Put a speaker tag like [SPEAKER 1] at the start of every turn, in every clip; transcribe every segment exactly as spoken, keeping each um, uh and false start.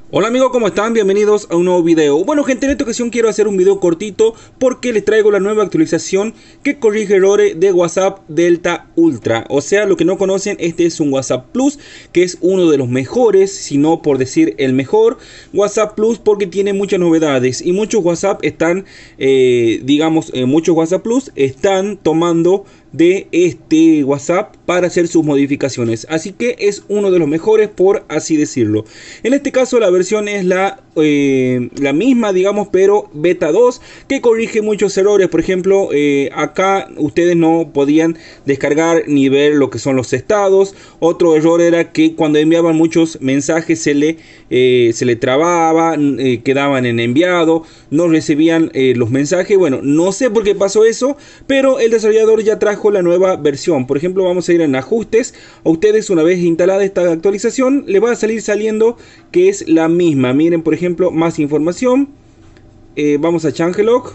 [SPEAKER 1] Hola amigos, ¿cómo están? Bienvenidos a un nuevo video. Bueno gente, en esta ocasión quiero hacer un video cortito porque les traigo la nueva actualización que corrige errores de WhatsApp Delta Ultra. O sea, lo que no conocen, este es un WhatsApp Plus, que es uno de los mejores, si no por decir el mejor WhatsApp Plus, porque tiene muchas novedades y muchos WhatsApp están, eh, digamos, eh, muchos WhatsApp Plus están tomando de este WhatsApp para hacer sus modificaciones, así que es uno de los mejores, por así decirlo. En este caso la versión es la eh, la misma, digamos, pero beta dos, que corrige muchos errores. Por ejemplo, eh, acá ustedes no podían descargar ni ver lo que son los estados. Otro error era que cuando enviaban muchos mensajes se le eh, se le trababa, eh, quedaban en enviado, no recibían eh, los mensajes. Bueno, no sé por qué pasó eso, pero el desarrollador ya trajo la nueva versión. Por ejemplo, vamos a ir en ajustes. A ustedes, una vez instalada esta actualización, le va a salir saliendo que es la misma. Miren, por ejemplo, más información. Eh, vamos a changelog.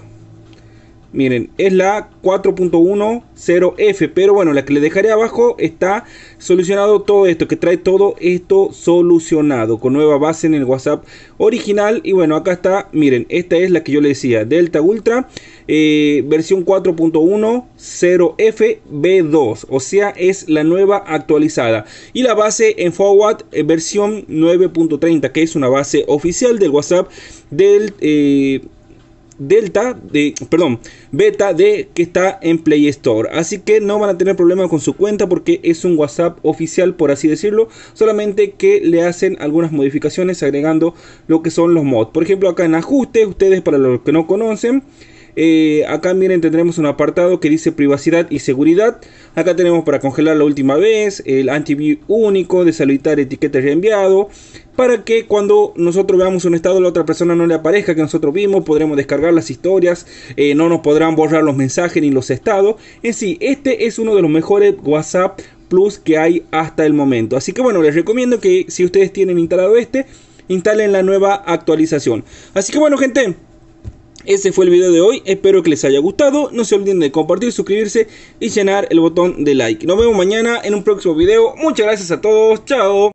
[SPEAKER 1] Miren, es la cuatro punto diez F, pero bueno, la que le dejaré abajo está solucionado todo esto, que trae todo esto solucionado con nueva base en el WhatsApp original. Y bueno, acá está, miren, esta es la que yo le decía, Delta Ultra, eh, versión cuatro punto diez F B dos, o sea, es la nueva actualizada. Y la base en Forward, eh, versión nueve punto treinta, que es una base oficial del WhatsApp del... Eh, Delta de, perdón, beta de que está en Play Store, así que no van a tener problemas con su cuenta porque es un WhatsApp oficial, por así decirlo, solamente que le hacen algunas modificaciones agregando lo que son los mods. Por ejemplo, acá en ajustes, ustedes, para los que no conocen, Eh, acá miren, tendremos un apartado que dice privacidad y seguridad. Acá tenemos para congelar la última vez, el antiview único, deshabilitar etiquetas reenviado, para que cuando nosotros veamos un estado, la otra persona no le aparezca que nosotros vimos. Podremos descargar las historias, eh, no nos podrán borrar los mensajes ni los estados. En sí, este es uno de los mejores WhatsApp Plus que hay hasta el momento. Así que bueno, les recomiendo que si ustedes tienen instalado este, instalen la nueva actualización. Así que bueno gente, ese fue el video de hoy, espero que les haya gustado. No se olviden de compartir, suscribirse y llenar el botón de like. Nos vemos mañana en un próximo video. Muchas gracias a todos, chao.